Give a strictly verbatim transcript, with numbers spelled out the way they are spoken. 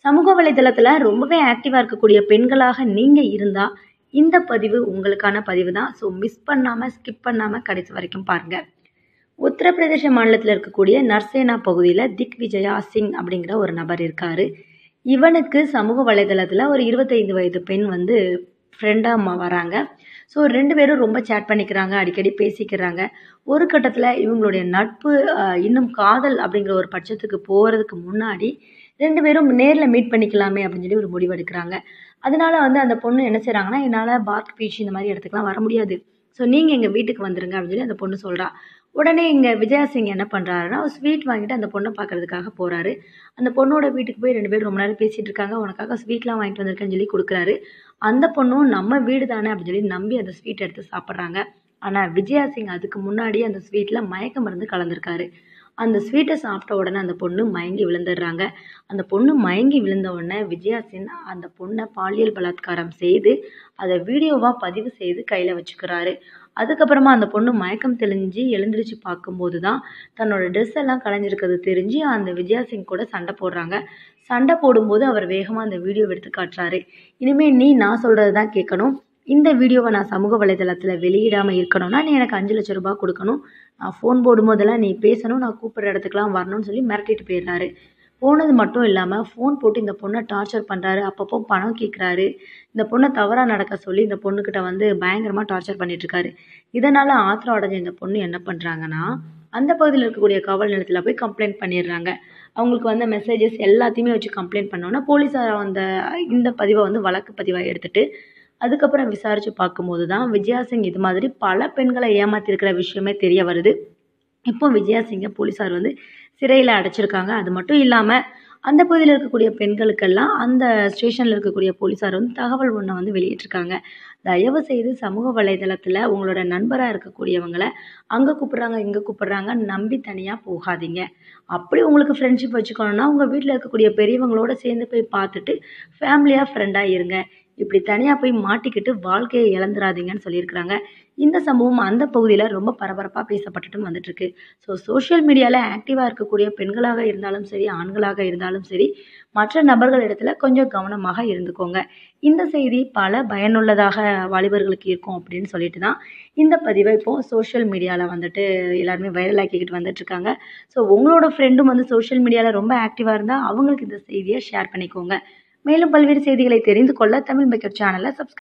சமூக வலைதளத்துல ரொம்பவே ஆக்டிவா இருக்கக்கூடிய பெண்களாக நீங்க இருந்தா, இந்த பதிவு உங்களுக்கான பதிவு தான். ஸோ மிஸ் பண்ணாம, ஸ்கிப் பண்ணாம கடைசி வரைக்கும் பாருங்க. உத்தரப்பிரதேச மாநிலத்தில் இருக்கக்கூடிய நர்சேனா பகுதியில் திக் விஜயா சிங் அப்படிங்கிற ஒரு நபர் இருக்காரு. இவனுக்கு சமூக வலைதளத்தில் ஒரு இருபத்தைந்து வயது பெண் வந்து ஃப்ரெண்டாக வராங்க. ஸோ ரெண்டு பேரும் ரொம்ப சேட் பண்ணிக்கிறாங்க, அடிக்கடி பேசிக்கிறாங்க. ஒரு கட்டத்தில் இவங்களுடைய நட்பு அஹ், இன்னும் காதல் அப்படிங்கிற ஒரு பட்சத்துக்கு போகிறதுக்கு முன்னாடி ரெண்டு பேரும் நேரில் மீட் பண்ணிக்கலாமே அப்படின்னு சொல்லி ஒரு முடிவு எடுக்கிறாங்க. அதனால வந்து அந்த பொண்ணு என்ன செய்கிறாங்கன்னா, என்னால் பார்க் பீச் இந்த மாதிரி இடத்துக்குலாம் வர முடியாது, ஸோ நீங்கள் எங்கள் வீட்டுக்கு வந்துருங்க அப்படின்னு சொல்லி அந்த பொண்ணு சொல்கிறா. உடனே இங்கே விஜயா சிங் என்ன பண்ணுறாருன்னா, ஒரு ஸ்வீட் வாங்கிட்டு அந்த பொண்ணை பார்க்கறதுக்காக போகிறாரு. அந்த பொண்ணோட வீட்டுக்கு போய் ரெண்டு பேரும் ரொம்ப நேரம் பேசிகிட்டு இருக்காங்க. உனக்காக ஸ்வீட்லாம் வாங்கிட்டு வந்திருக்கேன்னு சொல்லி கொடுக்குறாரு. அந்த பொண்ணும் நம்ம வீடு தானே அப்படின்னு சொல்லி நம்பி அந்த ஸ்வீட் எடுத்து சாப்பிட்றாங்க. ஆனால் விஜயா சிங் அதுக்கு முன்னாடி அந்த ஸ்வீட்டில் மயக்க மருந்து கலந்துருக்காரு. அந்த ஸ்வீட்டை சாப்பிட்ட உடனே அந்த பொண்ணு மயங்கி விழுந்துடுறாங்க. அந்த பொண்ணு மயங்கி விழுந்த உடனே விஜயா சிங் அந்த பொண்ணை பாலியல் பலாத்காரம் செய்து அதை வீடியோவாக பதிவு செய்து கையில் வச்சுக்கிறாரு. அதுக்கப்புறமா அந்த பொண்ணு மயக்கம் தெளிஞ்சு எழுந்திரிச்சு பார்க்கும்போது தான் தன்னோட ட்ரெஸ் எல்லாம் கலைஞ்சிருக்கிறது தெரிஞ்சு அந்த விஜயா சிங் கூட சண்டை போடுறாங்க. சண்டை போடும்போது அவர் வேகமாக அந்த வீடியோ எடுத்து காட்டுறாரு. இனிமேல் நீ நான் சொல்கிறது தான் கேட்கணும். இந்த வீடியோவை நான் சமூக வலைதளத்தில் வெளியிடாமல் இருக்கணும்னா நீ எனக்கு அஞ்சு லட்சம் ரூபாய் கொடுக்கணும். நான் ஃபோன் போடும்போதெல்லாம் நீ பேசணும், நான் கூப்பிட்ற இடத்துக்குலாம் வரணும்னு சொல்லி மிரட்டிட்டு போயிடுறாரு. போனது மட்டும் இல்லாமல் ஃபோன் போட்டு இந்த பொண்ணை டார்ச்சர் பண்ணுறாரு. அப்பப்போ பணம் கேட்குறாரு. இந்த பொண்ணை தவறாக நடக்க சொல்லி இந்த பொண்ணுக்கிட்ட வந்து பயங்கரமாக டார்ச்சர் பண்ணிட்டுருக்காரு. இதனால் ஆத்திரம் அடைஞ்ச இந்த பொண்ணு என்ன பண்ணுறாங்கன்னா, அந்த பகுதியில் இருக்கக்கூடிய காவல் நிலையத்தில் போய் கம்ப்ளைண்ட் பண்ணிடுறாங்க. அவங்களுக்கு வந்த மெசேஜஸ் எல்லாத்தையுமே வச்சு கம்ப்ளைண்ட் பண்ணோன்னா போலீஸார் அந்த இந்த பதிவை வந்து வழக்கு பதிவாக எடுத்துகிட்டு அதுக்கப்புறம் விசாரித்து பார்க்கும்போது தான் விஜயா சிங் இது மாதிரி பல பெண்களை ஏமாற்றிருக்கிற விஷயமே தெரிய வருது. இப்போ விஜயா சிங்கை போலீஸார் வந்து சிறையில் அடைச்சிருக்காங்க. அது மட்டும் இல்லாமல் அந்த பகுதியில் இருக்கக்கூடிய பெண்களுக்கெல்லாம் அந்த ஸ்டேஷனில் இருக்கக்கூடிய போலீஸார் வந்து தகவல் ஒன்றை வந்து வெளியிட்டிருக்காங்க. தயவு செய்து சமூக வலைதளத்தில் உங்களோட நண்பராக இருக்கக்கூடியவங்களை அங்கே கூப்பிட்றாங்க இங்கே கூப்பிட்றாங்க நம்பி தனியாக போகாதீங்க. அப்படி உங்களுக்கு ஃப்ரெண்ட்ஷிப் வச்சுக்கணுன்னா உங்கள் வீட்டில் இருக்கக்கூடிய பெரியவங்களோட சேர்ந்து போய் பார்த்துட்டு ஃபேமிலியாக ஃப்ரெண்டாக இருங்க. இப்படி தனியாக போய் மாட்டிக்கிட்டு வாழ்க்கையை இழந்துடாதீங்கன்னு சொல்லியிருக்கிறாங்க. இந்த சம்பவம் அந்த பகுதியில் ரொம்ப பரபரப்பாக பேசப்பட்டுட்டும் வந்துட்டுருக்கு. ஸோ சோஷியல் மீடியாவில் ஆக்டிவாக இருக்கக்கூடிய பெண்களாக இருந்தாலும் சரி, ஆண்களாக இருந்தாலும் சரி, மற்ற நபர்கள் இடத்துல கொஞ்சம் கவனமாக இருந்துக்கோங்க. இந்த செய்தி பல பயனுள்ளதாக வாலிபர்களுக்கு இருக்கும் அப்படின்னு சொல்லிட்டு தான் இந்த பதிவை இப்போது சோஷியல் மீடியாவில் வந்துட்டு எல்லாருமே வைரல் ஆக்கிக்கிட்டு வந்துட்டுருக்காங்க. ஸோ உங்களோட ஃப்ரெண்டும் வந்து சோஷியல் மீடியாவில் ரொம்ப ஆக்டிவாக இருந்தால் அவங்களுக்கு இந்த செய்தியை ஷேர் பண்ணிக்கோங்க. மேலும் பல்வேறு செய்திகளை தெரிந்து கொள்ள தமிழ் மேக்கர் சேனலை சப்ஸ்கிரைப்